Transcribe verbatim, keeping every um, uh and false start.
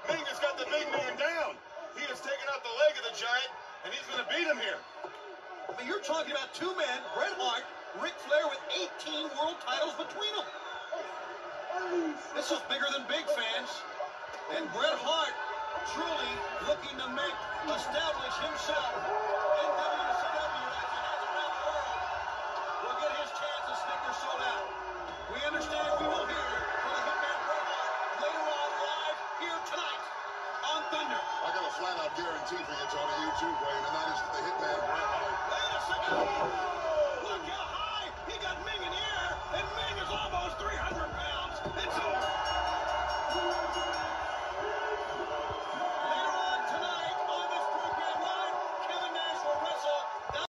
Meng has got the big man down. He has taken out the leg of the giant, and he's going to beat him here. I mean, you're talking about two men, Bret Hart, Ric Flair, with eighteen world titles between them. This is bigger than big, fans. And Bret Hart truly looking to make, establish himself in W C W as he has around the world. Will get his chance to Snickers sold out. We understand we will hear from the Hitman Bret Hart later on live here tonight on Thunder. I got a flat-out guarantee for you, Tony, YouTube, Wayne, and that is that the Hitman Bret Hart. Wait a second.